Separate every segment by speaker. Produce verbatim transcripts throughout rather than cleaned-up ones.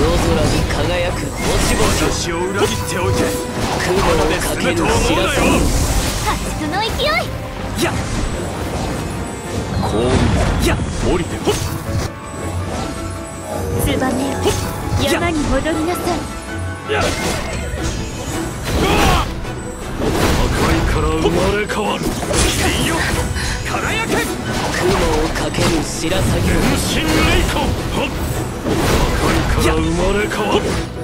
Speaker 1: 夜空に輝く星々、
Speaker 2: 私を裏切っておいて
Speaker 1: 雲をかける知らせに
Speaker 3: 破竹の勢い。
Speaker 2: やっ
Speaker 1: 幸運
Speaker 2: やっ降りてほっ
Speaker 3: ツバメよ、山に戻りなさい。
Speaker 2: やっ破壊から生まれ変わる君よ輝け。
Speaker 1: 雲をかける知らせに
Speaker 2: 天神霊魂破壊から生まれ変わる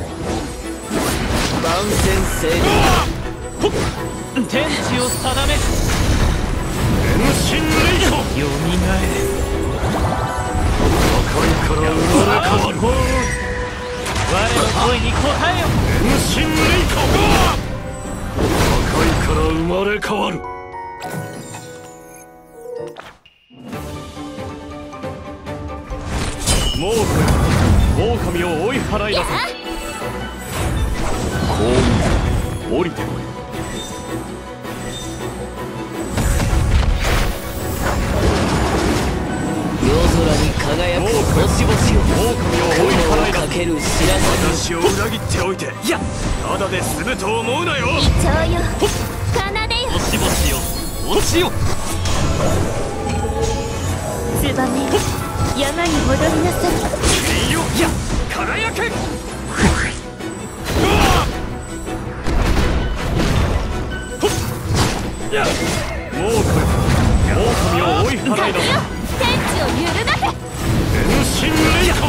Speaker 1: 万全整理
Speaker 4: 天地を定め
Speaker 2: 天神霊魂
Speaker 4: よみがえれ。
Speaker 2: 破壊から生まれ変わる
Speaker 4: 我の声に応えよ。
Speaker 2: 天神霊魂破壊から生まれ変わるもうこれ狼を追い払い出せ。幸運降りてこい。
Speaker 1: 夜空に輝く星々を
Speaker 2: 狼を追い
Speaker 1: 雲を
Speaker 2: 払い出せ。
Speaker 1: かける知らせ
Speaker 2: 私を裏切っておいていやただで済むと思うなよ。
Speaker 3: イチョウよ、奏でよ。
Speaker 4: 落ち星よ落ちよ。
Speaker 3: ツバメよ、山に戻りなさい。
Speaker 2: いいよいや輝け。いやもうこれ狼を追い払い出せ。
Speaker 3: 天地を揺るがせ。
Speaker 2: 天神霊魂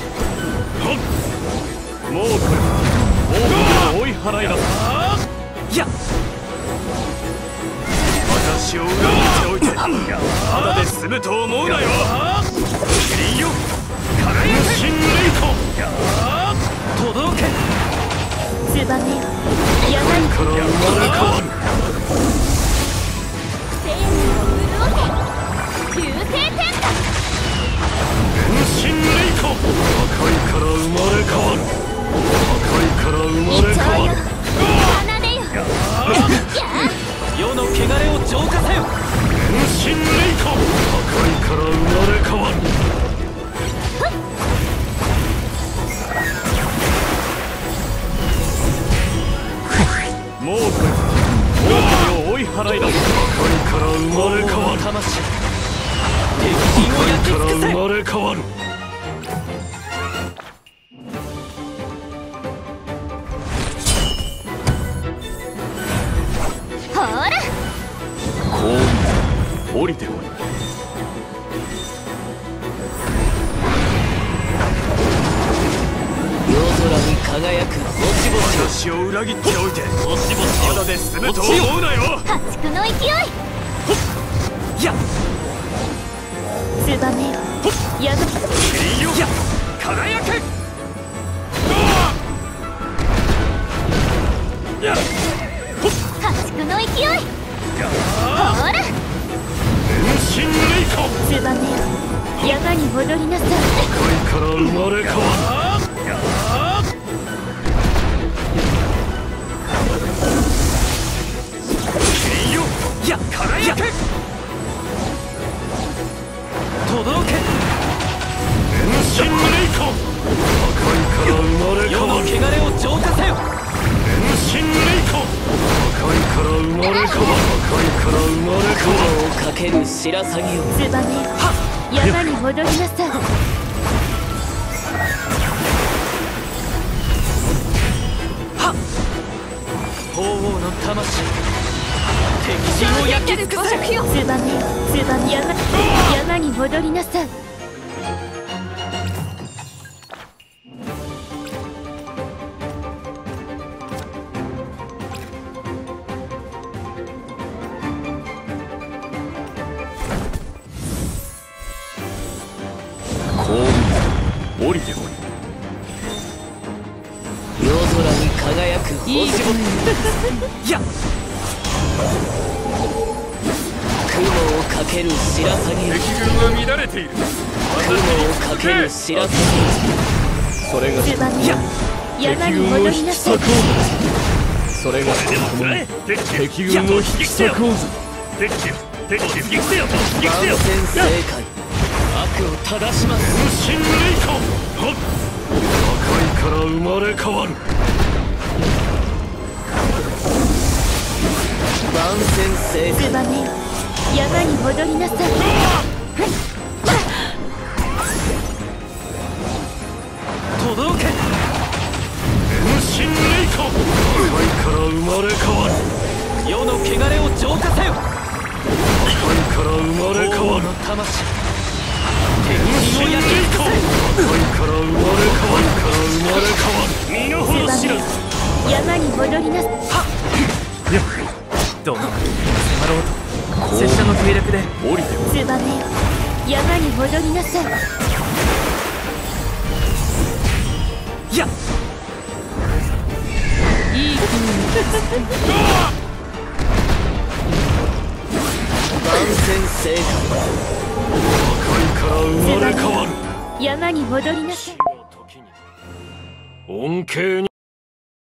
Speaker 2: もうこれ狼を追い払い出せ。いや私を裏切っておいてただで済むと思うなよ。いいよ輝け。天神霊魂
Speaker 4: 届け。
Speaker 3: ツバメよ、山に
Speaker 2: から生まれ変わる
Speaker 3: 生命を潤せ。流星天下。
Speaker 2: 天神霊魂破壊から生まれ変わる破壊から生まれ変わる
Speaker 3: 奏でよ。や
Speaker 4: 世の汚れを浄化せよ。
Speaker 2: 天神霊魂破壊から生まれ変わるもうこれ狼を追い払い出す。破壊から生まれ変わる
Speaker 4: 魂敵陣を焼き
Speaker 2: から
Speaker 4: 尽くせ。
Speaker 2: 生まれ変わる
Speaker 3: ほら、
Speaker 2: 幸運降りてこい。
Speaker 1: 夜空に輝く星々
Speaker 2: 私を裏切っておいて
Speaker 4: 落ち星よ
Speaker 2: ただで済むと思うなよ。
Speaker 3: 破竹の勢い。
Speaker 2: いや
Speaker 3: ツバメよ、山。
Speaker 2: いいよ輝け。いや
Speaker 3: 破竹の勢い。ほら、
Speaker 2: 天神霊魂
Speaker 3: ツバメよ、山に戻りなさい。
Speaker 2: 破壊から生まれ変わるいいよいや輝け。
Speaker 4: 届け。
Speaker 2: 天神霊魂破壊から生まれ変
Speaker 4: 世の汚
Speaker 2: わる
Speaker 4: れを浄化せよ。
Speaker 2: 天神霊魂破壊から生まれ変わる破壊から生まれ変わる
Speaker 1: 雲をかける白鷺を
Speaker 3: ツバメよ、山に戻りなさい。
Speaker 4: 鳳凰の魂敵陣を焼き尽くせ。
Speaker 3: ツバメよ、ツバメ山、山に戻りなさい。
Speaker 2: 幸運降りてこい。
Speaker 1: 夜空に輝く星々
Speaker 2: いや
Speaker 1: 雲をかける白鷺を
Speaker 2: 敵軍は乱れている。
Speaker 1: 雲をかける白鷺
Speaker 2: それが
Speaker 3: ツバメよ、山に戻りなさい。
Speaker 2: それが敵軍を引き裂こうぞ。敵敵敵せよ敵せよ
Speaker 1: 万全正解
Speaker 4: 雨
Speaker 1: 悪を正します。
Speaker 2: 無心霊魂。はっ、破壊から生まれ変わる。
Speaker 1: 万戦成
Speaker 3: ツバメよ、山に戻りなさい。
Speaker 4: 届け。
Speaker 2: 無心霊魂。破壊から生まれ変わる。
Speaker 4: 世の汚れを浄化せよ。
Speaker 2: 破壊から生まれ変わる。
Speaker 4: の魂、
Speaker 2: 無心霊魂。破壊から生まれ変わる。から生まれ変わる。身の程知らず。
Speaker 3: 山に戻りなさい。
Speaker 4: どうなる迫ろうと拙者の計略で降りておる。
Speaker 3: ツバメよ、山に戻りなさい。
Speaker 4: いや、
Speaker 1: いい気分万戦成
Speaker 2: 破壊から生まれ変わる。
Speaker 3: 山に戻りなさい。
Speaker 2: 恩恵に